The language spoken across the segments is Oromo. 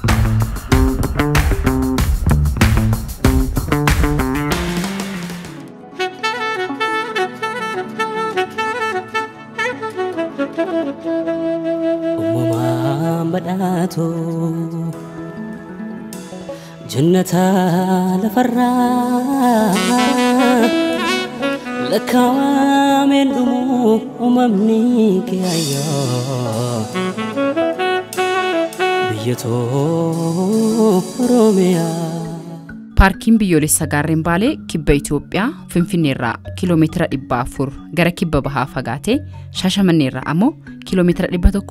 بدأتو جنة لفرا لكامل دمو وممنيك يا بيتو روميا Paarkiin biyyoolessa gaarreen Baalee kibba Itoophiyaa Finfinneerraa kiiloomeetira 400 gara kibba bahaa fagaatee Shaashamanneerraa ammoo kiiloomeetira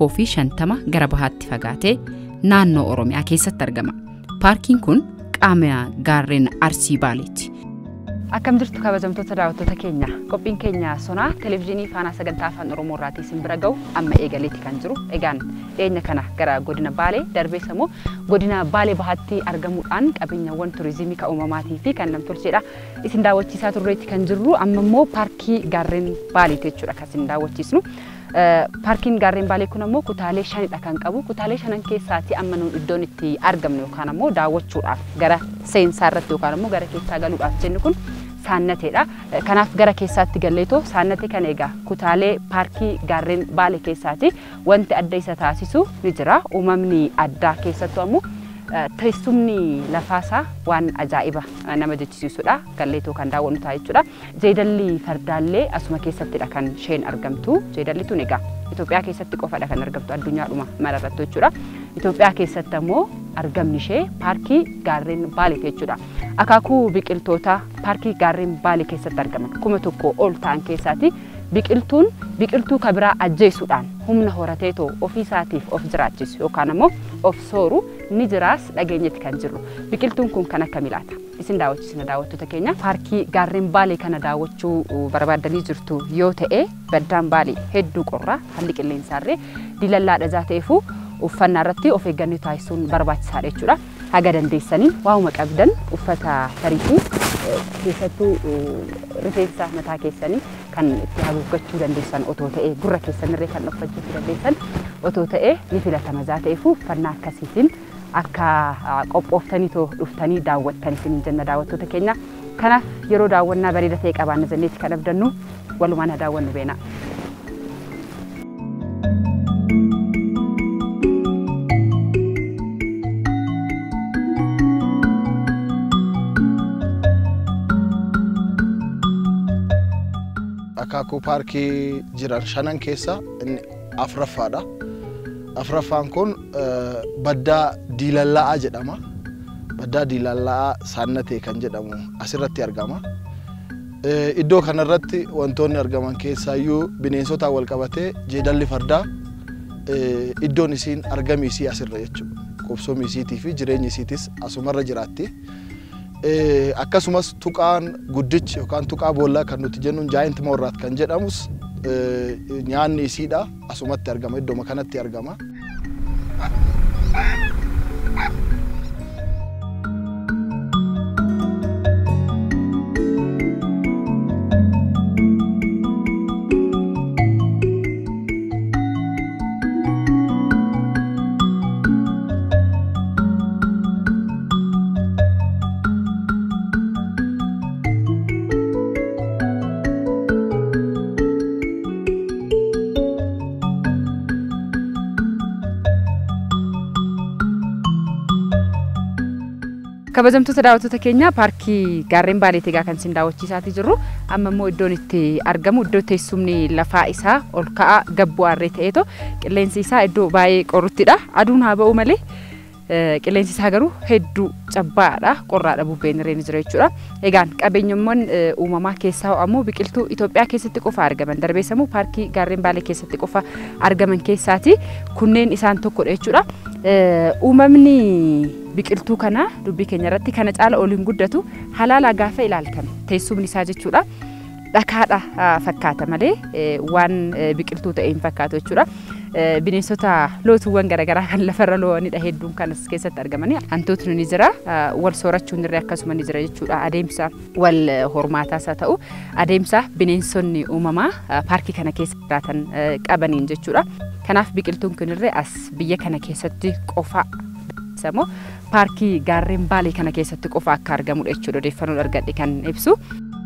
150 gara bahaatti fagaatee naannoo Oromiyaa keessatti argama. Paarkiin kun qaama gaarreen Arsii Baaleeti. Akkam jirtu kabajamtoota daawwattoota keenya. Qophiin keenya sonaa televiizyinii Faanaa Sagantaa Afaan Oromoo irraatii isin bira ga'u amma eegaleetti kan jiru. Egaan dhiyeenya kana gara godina Baalee darbees immoo godina Baalee bahaatti argamuudhaan qabeenyawwan turizimii kan uumamaatii fi kan namtolcheedha. Isin daawwachiisaa turreetti kan jirru amma immoo paarkii gaarreen Baaleeti jechuudha kan isin daawwachiisnu. Paarkiin gaarreen Baalee kun ammoo kutaalee 5dha kan qabu. Kutaalee 5 keessaatti amma nu iddoon itti argamnu yookaan ammoo daawwachuudhaaf gara seensaa irratti yookaan ammoo gara keessaa galuudhaaf jennu kun saannateedha. Kanaaf gara keessaatti galleetoo saannate kan egaa kutaalee paarkii gaarreen Baalee keessaatti wanti adda isa taasisu ni jira. Uumamni addaa keessattuu ammoo teessumni lafaasaa waan ajaa'iba nama jechisiisudha. Galleetoo kan daawwannu ta'a jechuudha. Jeedalli fardaallee asuma keessattidha kan isheen argamtu. Jeedalli tun egaa Itoophiyaa keessatti qofadha kan argamtu addunyaadhuma mararrattu jechuudha. Itoophiyaa keessatti ammoo argamni ishee paarkii gaarreen Baaleeti jechuudha. Akaakuu biqiltoota paarkii gaarreen Baalee keessatti argaman 1,000 ol ta'an keessaatti biqiltuun biqiltuu kabiraa ajjeesuudhaan humna horateetoo ofiisaatiif of jiraachisu yookaan ammoo of sooru ni jiraas dhageenyetti kan jirru. Biqiltuun kun kan akka milaata. Isin daawwachiisna daawwattoota keenya. Paarkii gaarreen Baalee kana daawwachuu barbaadanii jirtu yoo ta'e baddaan Baalee hedduu qorraa haalli qilleensaarree dilallaadha jaateefu uffannaa irratti of eeggannoo taasisuun barbaachisaadha jechuudha. Haga dandeessanii waa'uma qabdan uffata tariitii keessattuu rifeensa mataa keessanii kan itti haguuggachuu dandeessan otoo ta'ee gurra keessanirree kan uffachuu dandeessan otoo ta'ee ni filatama jaateefu uffannaa akkasiitiin akka qophooftanii dhuftanii daawwattan isin jenna daawwattoota keenya. Kanaaf yeroo daawwannaa bareeda ta'e qabaanna jenneetti kan abdannu walumaan daawwannu beena. Akaakuu paarkii jiran 5 keessa inni afuraffaadha. Afuraffaan kun baddaa diilalla'aa jedhama. Baddaa diilalla'aa saannatee kan jedhamu asirratti argama. Iddoo kanarratti wantoonni argaman keessaayyuu bineensota wal qabatee jeedalli fardaa iddoon isiin argamii isii asirra jechuudha. Qubsomii isiitii fi jireenyi isiitis asumarra jiraatti. Akkasumas tuqaan guddichi yookaan tuqaa boollaa kan nuti jennuun giant moorrat kan jedhamus nyaanni isiidha asumatti argama iddoo kanatti argama. Kabajamtoota daawwattoota keenya paarkii gaarreen Baaleeti egaa kan isin daawwachiisaatii jirru amma immoo iddoon itti argamu iddoo teessumni lafaa isaa ol ka'aa gabbuu aarree ta'eeto qilleensi isaa iddoo baay'ee qorruttidha. Aduun haa ba'u malee qilleensi isaa garuu hedduu cabbaadha. Qorraadha bubbeen irreen jira jechuudha. Egaan qabeenyummaan uumamaa keessaa ammoo biqiltuu Itoophiyaa keessatti qofa argaman darbeessamuu paarkii gaarreen Baalee keessatti qofa argaman keessaati kunneen isaan tokkodha jechuudha. Uumamni biqiltuu kana dubbii keenya irratti kana caala oliin guddatu halaala gaafa ilaaltan teessumni isaa jechuudha. Dhakaadha fakkaata malee waan biqiltuu ta'e hin fakkaatu jechuudha. Bineensota lootuwwan garaagaraa kan lafarra lo'anidha hedduun kanas keessatti argamanii hantuutni ni jira wal soorachuun irree akkasuma ni jira jechuudha. Adeemsa wal hormaataas haa ta'u adeemsa bineensonni uumamaa paarkii kana keessa jiraatan qabaniin jechuudha. Kanaaf biqiltuun kun irree as biyya kana keessatti qofa keessa immoo paarkii gaarreen Baalee kana keessatti qofa akka argamudha jechuudha odeeffannoo argadhe kan ibsu.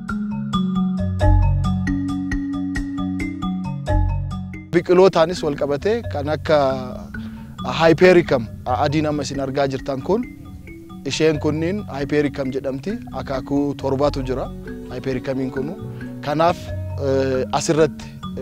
Biqilootaanis wal qabatee kan akka Hypericum adiin amma isin argaa jirtan kun isheen kunniin Hypericum jedhamti. Akaakuu torbaatu jira Hypericumiin kunu. Kanaaf asirratti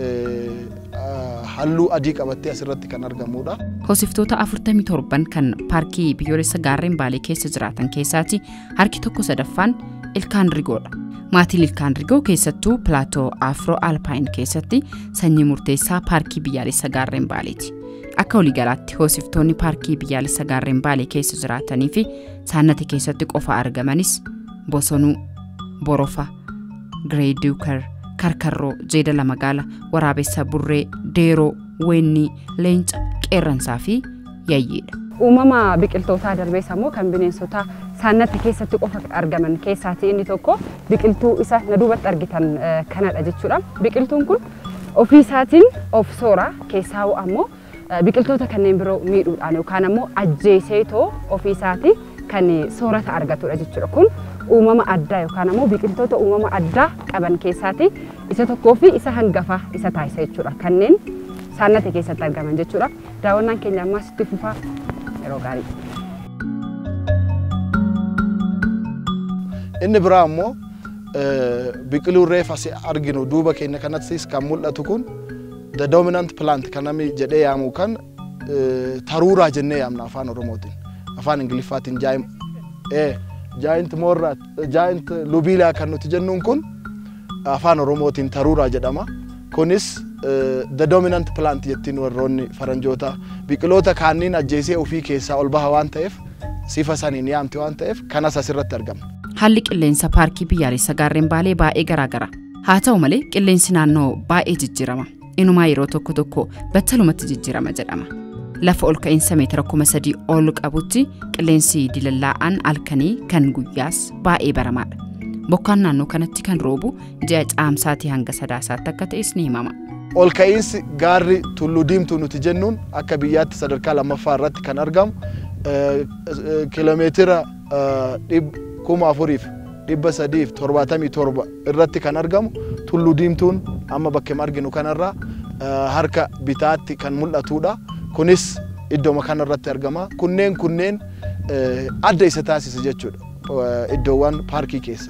halluu adii qabattee asirratti kan argamudha. Hoosiftoota 47 kan paarkii biyyoolessa gaarreen Baalee keessa jiraatan keessaati harki tokko sadaffaan ilkaan rigoodha. Maatiin ilkaan rigoo keessattuu pilaatoo Afro Alpine keessatti sanyii murteessaa paarkii biyyaalessa gaarreen Baaleeti. Akka waliigalaatti hoosiftoonni paarkii biyyaalessa gaarreen Baalee keessa jiraatanii fi saannate keessatti qofa argamanis bosonuu, borofa, Greeduuker, karkarroo, jeedala magaala, waraabessa burree, deeroo, weenii, leenca, qeerransaa fi yayyiidha. Uumama biqiltootaa darbees ammoo kan bineensota saannate keessatti qofa argaman keessaati inni tokko biqiltuu isa na duubatti argitan kanadha jechuudha. Biqiltuun kun ofii isaatiin of soora keessaa ammoo biqiltoota kanneen biroo miidhuudhaan yookaan ammoo ajjeeseetoo ofii isaatii kan soorata argatudha jechuudha. Kun uumama addaa yookaan ammoo biqiltoota uumama addaa qaban keessaati isa tokkoo fi isa hangafa isa taasisa jechuudha. Kanneen saannate keessatti argaman jechuudha. Daawwannaan keenya ammaas itti fufaa yeroo gaarii. Inni biraa ammoo biqiluu reef as arginu duuba keenya kanattis kan mul'atu kun the dominant plant kanami jedhee yaamu kan taruuraa jennee yaamna afaan Oromootiin. Afaan Ingiliffaatiin giant lobelia kan nuti jennuun kun afaan Oromootiin taruuraa jedhama. Kunis the dominant plant jettiin warroonni faranjoota biqiloota kaaniin ajjeesee ofii keessaa ol baha waan ta'eef sifa saniin yaamte waan ta'eef kanas asirratti argamna. Haalli qilleensa paarkii biyyaalessa gaarreen Baalee baay'ee garaagara. Haa ta'u malee qilleensi naannoo baay'ee jijjiirama. Inumaa yeroo tokko tokko battalumatti jijjiirama jedhama. Lafa ol ka'iinsa meetira 3,000 ol qabutti qilleensi dilallaa'aan halkanii kan guyyaas baay'ee baramaadha. Bokkaan naannoo kanatti kan roobu ji'a caamsaatii hanga sadaasaatti akka ta'es ni himama. Ol ka'iinsi gaarri Tulluu Diimtuu nuti jennuun akka biyyaatti sadarkaa lammaffaa irratti kan argamu kiiloomeetira 4,377 irratti kan argamu Tulluu Diimtuun amma bakka arginu kanarraa harka bitaatti kan mul'atudha. Kunis iddooma kanarratti argama. Kunneen adda isa taasisa jechuudha iddoowwan paarkii keessa.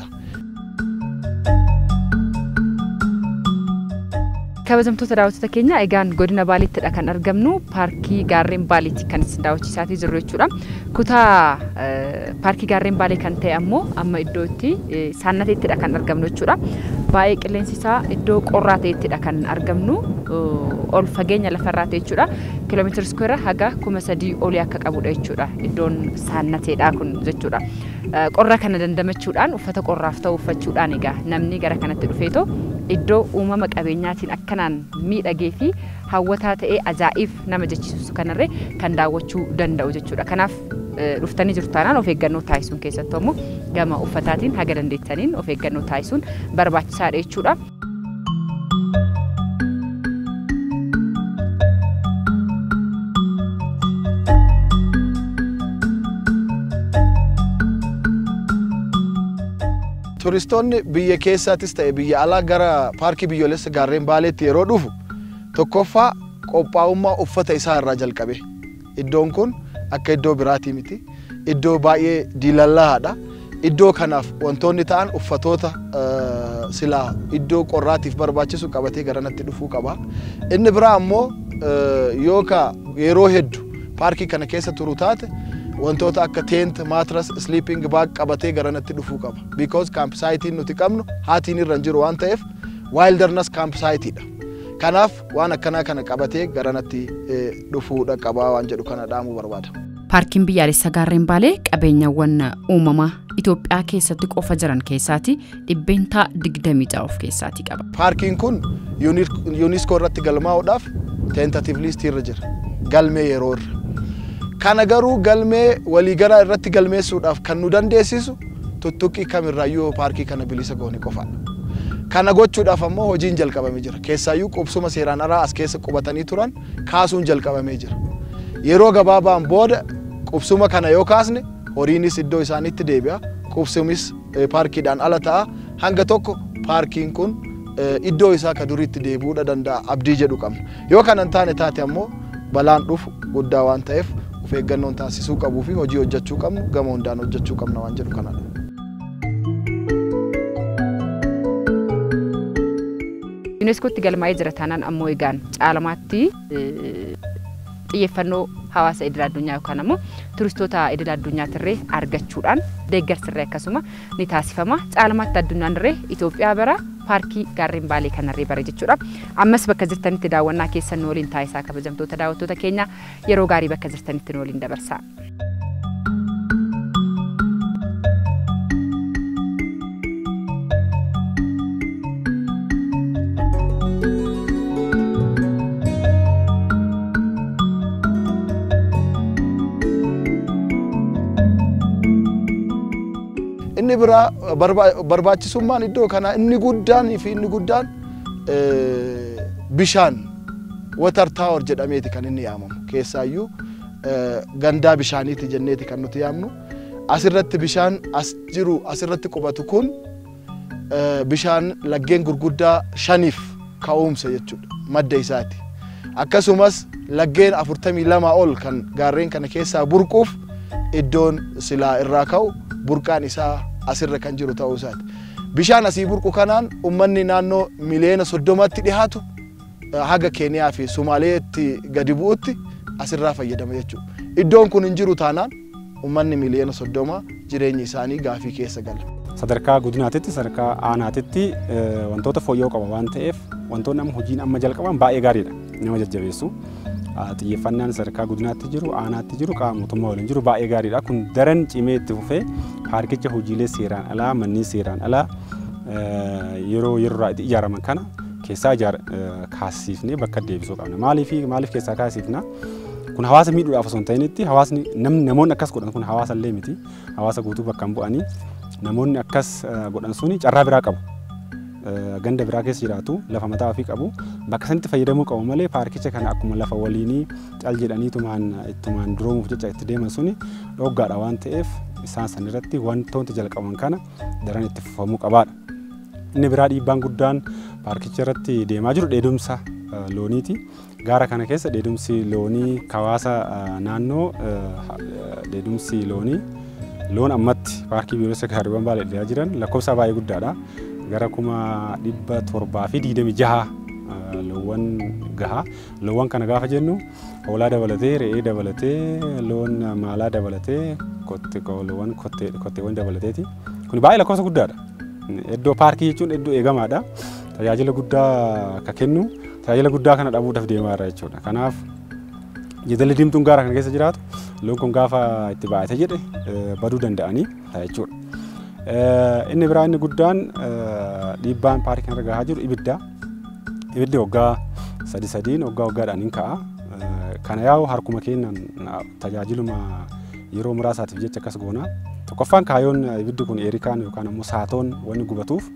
Kabajamtoota daawwattoota keenya egaan godina Baaleettidha kan argamnu paarkii gaarreen Baaleetti kan isin daawwachiisaatii jirru jechuudha. Kutaa paarkii gaarreen Baalee kan ta'e ammoo amma iddootti saannateettidha kan argamnu jechuudha. Baay'ee qilleensi isaa iddoo qorraa ta'ettidha kan argamnu ol fageenya lafarraa ta'e jechuudha. Kiiloomeetira iskuweera haga 3,000 olii akka qabudha jechuudha. Iddoon saannateedha kun jechuudha. Qorra kana dandamachuudhaan uffata qorraaf ta'u uffachuudhaan egaa namni gara kanatti dhufeetoo iddoo uumama qabeenyaatiin akkanaan miidhagee fi hawwataa ta'ee ajaa'ib nama jechisiisu kanarree kan daawwachuu danda'u jechuudha. Kanaaf dhuftanii jirtu taanaan of eeggannoo taasisuun keessattuu immoo gama uffataatiin haga dandeettaniin of eeggannoo taasisuun barbaachisaadha jechuudha. Turistoonni biyya keessaatis ta'e biyya alaa gara paarkii biyyoolessa gaarreen Baaleetti yeroo dhufu tokkoffaa qophaa'ummaa uffata isaa irraa jalqabe. Iddoon kun akka iddoo biraatii miti. Iddoo baay'ee diilallaadha. Iddoo kanaaf wantoonni ta'an uffatoota silaa iddoo qorraatiif barbaachisu qabatee garanatti dhufuu qaba. Inni biraa ammoo yeroo hedduu paarkii kana keessa turu taate wantoota akka tent, mattress, sleeping bag qabatee garanatti dhufuu qaba. Because campsite nuti qabnu haatiin irra jiru waan ta'eef wilderness campsite dha. Kanaaf waan akkanaa kana qabatee garanatti dhufuudha qaba waan jedhu kana dhaamuu barbaada. Paarkiin biyyaalessa gaarreen Baalee qabeenyawwan uumamaa Itoophiyaa keessatti qofa jiran keessaati 26 of keessaati qaba. Paarkiin kun UNESCO irratti galmaa'uudhaaf tentative list irra jira. Galmee yeroo irra. Kana garuu galmee waliigalaa irratti galmeessuudhaaf kan nu dandeessisu tuttuqqii kamirraayyuu paarkii kana bilisa goone qofaadha. Kana gochuudhaaf ammoo hojiin jalqabamee jira. Keessaayyuu qubsuma seeraan alaa as keessa qubatanii turan kaasuun jalqabamee jira. Yeroo gabaabaan booda qubsuma kana yoo kaasne horiinis iddoo isaaniitti deebi'a. Qubsumis paarkiidhaan ala ta'a. Hanga tokko paarkiin kun iddoo isaa ka duriitti deebi'uu danda'a abdii jedhu qabna. Yoo kana hin taane taate ammoo balaan dhufu guddaa waan ta'eef of eeggannoon taasisuu qabuu fi hojii hojjechuu qabnu gama hundaan hojjechuu qabna waan jedhu kanadha. UNESCOtti galmaa'ee jira taanaan ammoo egaan caalmaatti xiyyeeffannoo hawaasa idil addunyaa yookaan ammoo turistoota idil addunyaatti argachuudhaan deeggarsirree akkasuma ni taasifama. Caalmaatti addunyaan Itoophiyaa bara paarkii gaarreen Baalee kanarree bare jechuudha. Ammas bakka jirtanitti daawwannaa keessan nu waliin taasisaa kabajamtoota daawwattoota keenya yeroo gaarii bakka jirtanitti nu waliin dabarsaa. Inni biraa barbaachisummaan iddoo kana inni guddaan bishaan water tower jedhameeti kan inni yaamamu. Keessaayyuu gandaa bishaaniiti jenneeti kan nuti yaamnu. Asirratti bishaan asirratti qubatu kun bishaan laggeen gurguddaa 5 ka'umsa jechuudha madda isaati. Akkasumas laggeen 42 ol kan gaarreen kana keessaa burquuf iddoon silaa irraa ka'u burqaan isaa asirra kan jiru ta'uu isaati. Bishaan asii burqu kanaan ummanni naannoo miliyoona 30tti dhiyaatu haga Keeniyaa fi Somaaleetti gadi bu'utti asirraa fayyadama jechuudha. Iddoon kun hin jiru taanaan ummanni miliyoona 30 jireenyi isaanii gaafii keessa gala. Sadarkaa guddinaatitti sadarkaa aanaatitti wantoota fooyya'oo qaba waan ta'eef wantoonni amma hojiin amma jalqaban baay'ee gaariidha. Nama jajjabeessu. Xiyyeeffannaan sadarkaa guddinaatti jiru aanaatti jiru qaama mootummaa waliin jiru baay'ee gaariidha. Kun daran cimee itti fufee paarkicha hojiilee seeraan alaa manneen seeraan alaa yeroo ijaaraman kana keessaa kaasifnee bakka deebisuu qabna. Maaliif keessaa kaasifna? Kun hawaasa miidhuudhaaf osoo hin ta'initti hawaasni namoonni akkas godhan kun hawaasa illee miti. Hawaasa guutuu bakka hin bu'anii namoonni akkas godhan suni carraa biraa qabu. Ganda biraa keessa jiraatu lafa mataa ofii qabu bakka sanatti fayyadamuu qabu malee paarkicha kana akkuma lafa waliinii cal jedhanii ittumaan duroomuuf jecha itti deeman suni dhoggaadha waan ta'eef isaan san irratti wantoota jalqaban kana daran itti fufamuu qabaadha. Inni biraa dhiibbaan guddaan paarkicha irratti deemaa jiru dheedumsa looniiti. Gaara kana keessa dheedumsi loonii hawaasa naannoo dheedumsi loon ammatti paarkii biyyoolessa gaarreewwan Baalee dhiyaa jiran lakkoofsa baay'ee guddaadha. Gara 726 loowwan gaha. Loowwan kana gaafa jennu hoolaa dabalatee, re'ee dabalatee, loon maalaa dabalatee, loowwan kotteewwan dabalateeti. Kun baay'ee lakkoofsa guddaadha. Iddoo paarkii jechuun iddoo eegamaadha. Tajaajila guddaa ka kennu, tajaajila guddaa kana dhabuudhaaf deemaa jira jechuudha. Kanaaf jeedalli diimtuun gaara kana keessa jiraatu loon kun gaafa itti baay'ate jedhe baduu danda'anii jechuudha. Inni biraa inni guddaan dhiibbaan paarkii kana gahaa jiru ibidda. Ibiddi waggaa 3 waggaadhaan hin ka'a. Kana yaa'u harkuma keenyaan tajaajiluma yeroo muraasaatiif jecha akkas goona. Tokkoffaan kaayyoon ibiddi kun eerikaan yookaan ammoo saatoon wanni gubatuuf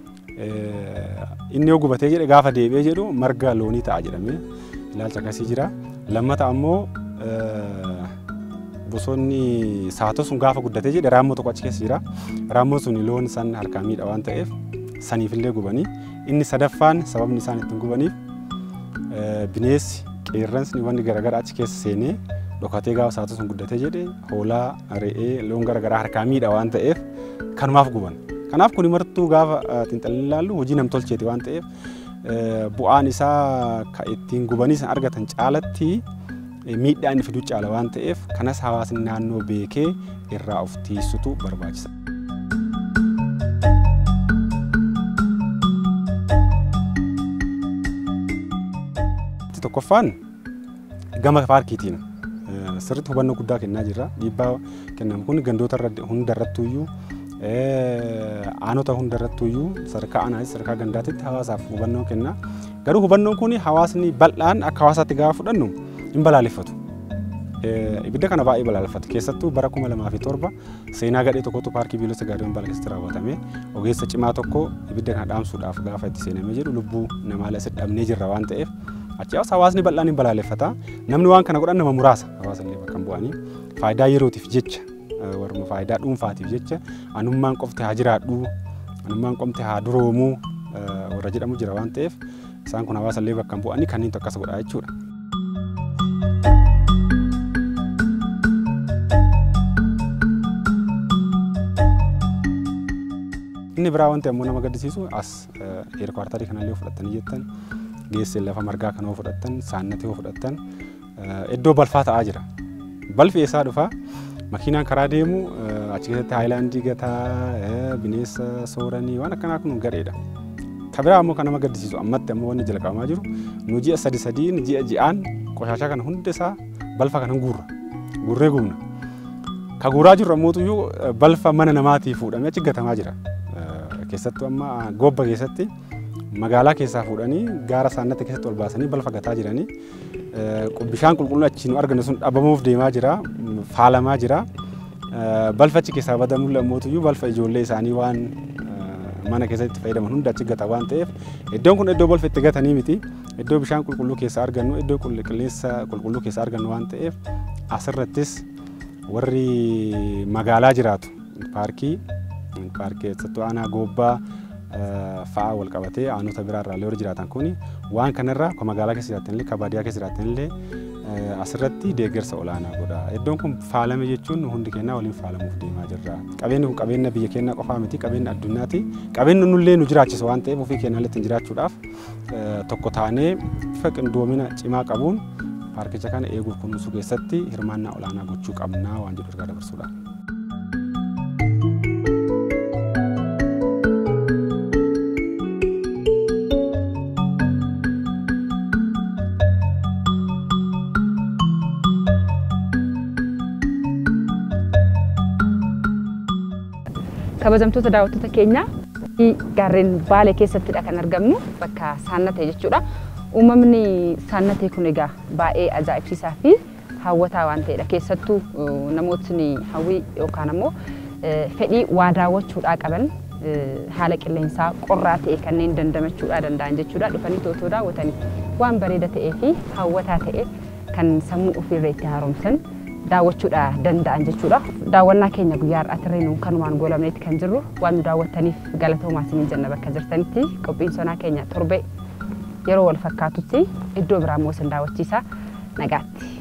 inni yoo gubatee jedhe gaafa deebi'ee jedhu marga loonii ta'a jedhamee ilaalcha akkasii jira. Lammata ammoo bosonni saatoo sun gaafa guddatee jedhe raammoo tokko achi keessa jira. Raammoo sun loon san harkaan miidha waan ta'eef saniifillee gubanii. Inni sadaffaan sababni isaan ittiin gubaniif bineensi qeerransi wanni garaagaraa achi keessa seenee dhokatee gaafa saatoo sun guddatee jedhe hoolaa re'ee loon garaagaraa harkaan miidha waan ta'eef kanumaaf guban. Kanaaf kun martuu gaafa xiinxallee ilaallu hojii namtolcheeti waan ta'eef bu'aan isaa ka ittiin gubanii san argatan caalatti miidhaa inni fiduu caala waan ta'eef kanas hawaasni naannoo beekee irraa of tiisutu barbaachisa. Tokkoffaan gama paarkiitiin sirriitti hubannoo guddaa kennaa jirra. Dhiibbaa kennamu kun gandoota hundarrattuyyuu aanota hundarrattuyyuu sadarkaa aanaatis sadarkaa gandaatitti hawaasaaf hubannoo kenna. Garuu hubannoon kun hawaasni bal'aan akka hawaasaatti gaafa fudhannu hin balaaleffatu. Ibidda kana baay'ee balaaleffatu. Keessattuu bara 2007 seenaa gadhee tokkotu paarkii biyyoolessa gaarreewwan Baalee keessatti raawwatame. Ogeessa cimaa tokko ibidda kana dhaamsuudhaaf gaafa itti seenamee jedhu lubbuu namaa lamatti dhabnee jirra waan ta'eef Achi hawaasni bal'aan hin balaaleffata. Namni waan kana godhan nama muraasa hawaasa illee bakka bu'anii faayidaa yerootiif jecha warra faayidaa dhuunfaatiif jecha anummaan qofti haa jiraadhu anummaan qofti haa duroomuu warra jedhamu jira waan ta'eef isaan kun hawaasa illee bakka bu'anii kanneen tokkas godhaa jechuudha. Inni biraa wanti ammoo nama gaddisiisu as eerkwaartarii kanallee fudhatanii jettan geessee lafa margaa kanoo fudhattan saannatee fudhattan iddoo balfaa ta'aa jira. Balfi eessaa dhufa makiinaan karaa deemu achi keessatti haayilaandii gataa bineensa sooranii waan akkanaa kun gadheedha. Kabiraa ammoo kan nama gaddisiisu ammatti ammoo wanni jalqabamaa jiru nu ji'a sadiin ji'aan qoshaashaa kana hunda isaa balfa kanan guurree gubna. Ka guuraa jirru ammoo balfa mana namaatii fuudhamee achi gatamaa jira. Keessattuu amma gobba keessatti magaalaa keessaa fuudhanii gaara saannatti keessatti ol baasanii balfa gataa jiranii bishaan qulqulluun achi nu arginu sun dhabamuuf deemaa jira faalamaa jira balfa achi keessaa badamu lamootuyyuu balfa ijoollee isaanii waan mana keessatti fayyadaman hunda achi gata waan ta'eef iddoon kun iddoo balfa itti gatanii miti iddoo bishaan qulqulluu keessaa argannu iddoo qilleensa qulqulluu keessaa argannu waan ta'eef asirrattis warri magaalaa jiraatu paarkii keessattuu aanaa gobbaa fa'aa wal qabatee aanota biraarraa illee warri jiraatan kuni waan kanarraa kan magaalaa keessa jiraatan illee kan baadiyyaa keessa jiraatan illee asirratti deeggarsa olaanaa godha. Iddoon kun faalame jechuun hundi keenya waliin faalamuuf deemaa jirra. Qabeenyi kun qabeenya biyya keenya qofaa miti qabeenya addunyaati. Qabeenyi nullee nu jiraachisa waan ta'eef ofii keenya illee jiraachuudhaaf tokko taanee bifa qindoomina cimaa qabuun paarkicha kana eeguuf kunuunsuu keessatti hirmaannaa olaanaa gochuu qabnaa waan jedhu ergaa dabarsuudha. Kabajamtoota daawwattoota keenya gaarreen Baalee keessattidha kan argamnu bakka saannatee jechuudha. Uumamni saannatee kun egaa baay'ee ajaa'ibsiisaa fi hawwataa waan ta'edha. Keessattuu namootni hawwii yookaan ammoo fedhii waa daawwachuudhaa qaban haala qilleensaa qorraa ta'e kanneen dandamachuudhaa danda'an jechuudha. Dhufanii tootoo daawwatanii waan bareeda ta'ee fi hawwataa ta'e kan sammuu ofiirra itti haaromsan daawwachuudha danda'an jechuudha. Daawwannaa keenya guyyaa har'aatirree nuun kanumaan goolabneetti kan jirru waan nu daawwattaniif galatoomaa isiniin jenna bakka jirtanitti qophiin sonaa keenya torbee yeroo wal fakkaatutti iddoo biraa immoo isin daawwachiisa nagaatti.